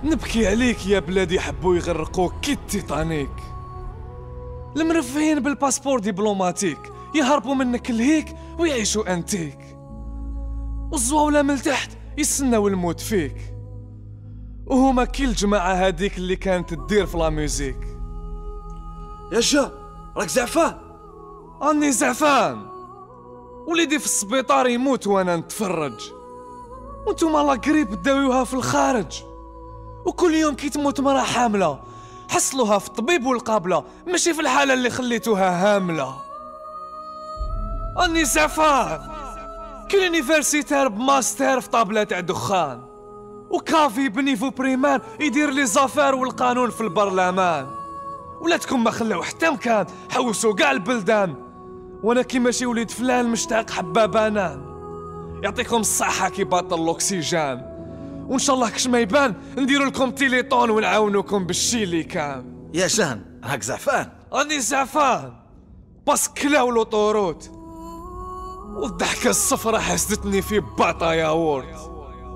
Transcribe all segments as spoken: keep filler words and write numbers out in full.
نبكي عليك يا بلادي، حبوا يغرقوك كي التيتانيك. المرفهين بالباسبور دبلوماتيك يهربوا منك لهيك ويعيشوا انتيك، والزواولة من تحت يستناو الموت فيك، وهما كي الجماعة هاديك اللي كانت تدير في لا ميوزيك. يا جا راك زعفان؟ راني زعفان، وليدي في السبيطار يموت وانا نتفرج، وانتوما لا قريب تداويوها في الخارج، وكل يوم كي تموت مرا حاملة حصلوها في الطبيب والقابلة، ماشي في الحالة اللي خليتوها هاملة. راني زعفان كلينيفرسيتير بماستر في طابلة تاع دخان، وكافي بنيفو بريمار يدير لي زافير والقانون في البرلمان، ولاتكم ما خلاو حتى مكان حوسوا كاع البلدان، وانا كي ماشي وليد فلان مشتاق حبة بنان. يعطيكم الصحة كي باطل الاكسجين، وان شاء الله كش ما يبان نديرو لكم تيليطون ونعاونوكم بالشي اللي كان. يا جان راك زعفان؟ راني زعفان بس كلاو لوطوروت، والضحكة الصفرة حسدتني في باطا ياورت.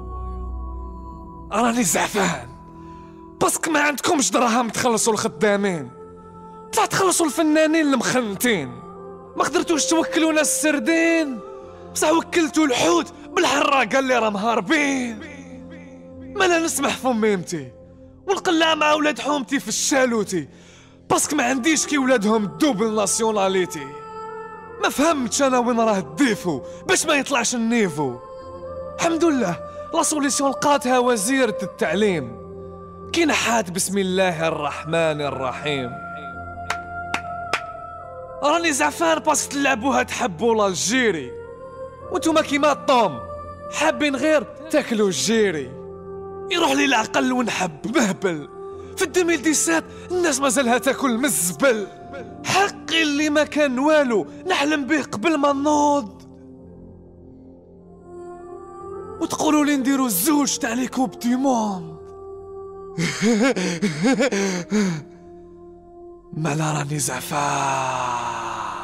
راني زعفان باسك ما عندكمش دراهم تخلصوا الخدامين، بصح تخلصوا الفنانين المخنتين. ما قدرتوش توكلونا السردين، بصح وكلتوا الحوت بالحراقه اللي راهم هاربين. ما لا نسمح فميمتي ونقلع مع ولاد حومتي في الشالوتي، باسك ما عنديش كي ولادهم الدوبل ناسيوناليتي. ما فهمتش انا وين راه الديفو باش ما يطلعش النيفو. الحمد لله لا سوليسيون لقاتها وزيرة التعليم، كي نحات بسم الله الرحمن الرحيم. راني زعفان باس تلعبوها تحبوا الجيري، وانتوما كيما الطوم حابين غير تاكلوا الجيري. يروح لي العقل ونحب مهبل، في ألفين وسبعطاش الناس مازالها تاكل من الزبل. حقي اللي ما كان والو نحلم به قبل ما نوض، وتقولوا لي نديرو الزوج تاع لي كوب دي موند. مالا راني زعفان،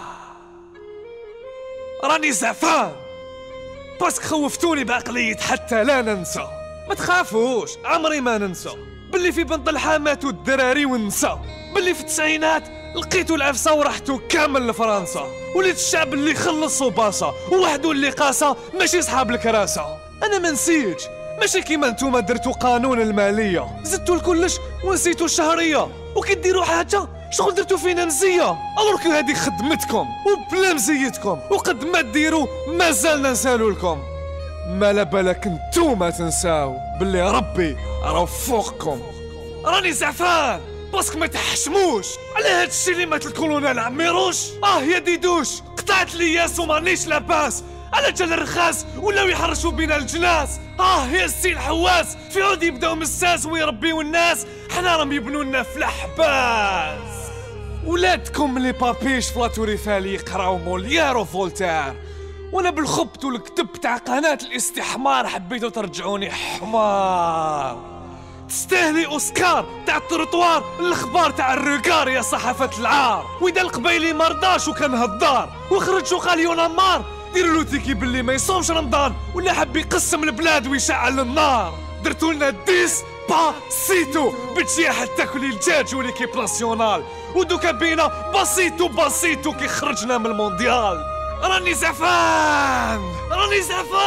راني زعفان باسك خوفتوني بعقلية حتى لا ننسى. ما تخافوش عمري ما ننسى باللي في بنت الحامات والدراري والنساء، باللي في التسعينات لقيتو العفسة ورحتو كامل لفرنسا، وليت الشعب اللي خلصو باصة ووحدو اللي قاسة ماشي صحاب الكراسة. انا ما نسيتش، ماشي كيما نتوما درتو قانون المالية زدتو الكلش ونسيتو الشهرية، وكي ديرو حاجة شغل درتو فينا مزية. الوغ هادي خدمتكم وبلا مزيتكم، وقد ما ديرو مازالنا نسالو لكم. ما لا بالك نتوما تنساو باللي ربي راه فوقكم. راني زعفان باسك ما تحشموش على هاد الشي اللي مات الكولونيل عميروش. اه يا ديدوش قطعت لي ياس ومانيش لاباس، على جال الرخاص ولاو يحرشوا بينا الجناس. اه يا السي الحواس في عود يبداو من الساس ويربيو الناس، حنا راهم يبنوا لنا في الحباس. ولادكم لي بابيش في لاتوريفال يقراو موليير وفولتير، وانا بالخبط والكتب تاع قناة الاستحمار حبيتو ترجعوني حمار. تستاهلي اوسكار تاع التروطوار، الاخبار تاع الركار يا صحافة العار. واذا القبايلي مرضاش وكان هدار وخرج وقال يونمار، ديروا له تيكي باللي ما يصومش رمضان ولا حب يقسم البلاد ويشعل النار. درتوا لنا ديس با سيتو بتجي حتى كلي الدجاج وليكيب ناسيونال، ودوكا بينا بسيتو بسيتو كي خرجنا من المونديال. راني زعفان راني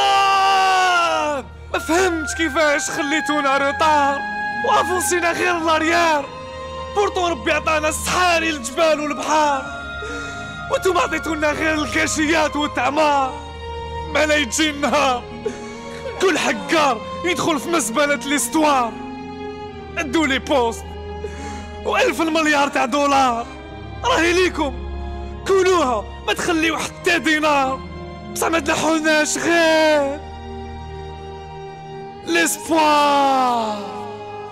زعفان ما فهمتش كيفاش خليتونا روطار وافونسينا غير لاريار. بورتو ربي عطانا الصحاري الجبال والبحار، وانتم عطيتونا غير الكاشيات والتعمار. ما لا يجي النهار كل حقار يدخل في مزبلة الاستوار، ادوا لي بوست والف المليار تاع دولار. راهي ليكم كلوها ما تخليو حتى دينار، بصح ما تنحولناش غير ليسبوار.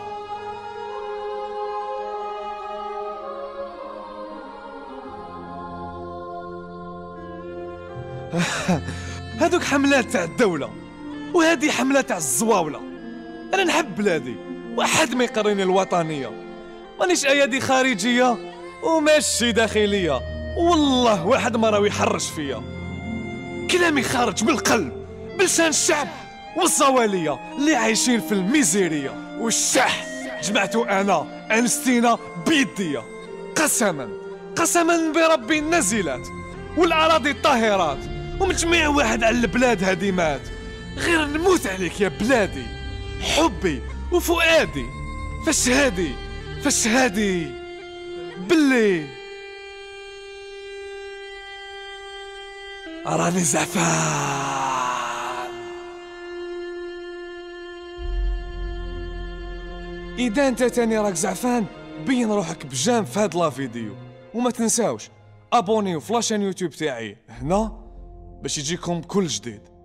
هادوك حملات تاع الدولة وهادي حملة تاع الزواولة. انا نحب بلادي واحد ما يقريني الوطنية، مانيش ايادي خارجية وماشي داخلية، والله واحد ما راهو يحرش فيا. كلامي خارج بالقلب بلسان الشعب والزوالية اللي عايشين في الميزيرية والشح. جمعتو انا انستينا بيديا، قسما قسما بربي النازلات والاراضي الطاهرات ومجميع واحد على البلاد هادي مات، غير نموت عليك يا بلادي، حبي وفؤادي، فاش هادي فاش هادي باللي راني زعفان. اذا انت تاني راك زعفان بين روحك بجام في هاد لا فيديو، وما تنساوش ابونيو في لاشين يوتيوب تاعي هنا باش يجيكم كل جديد.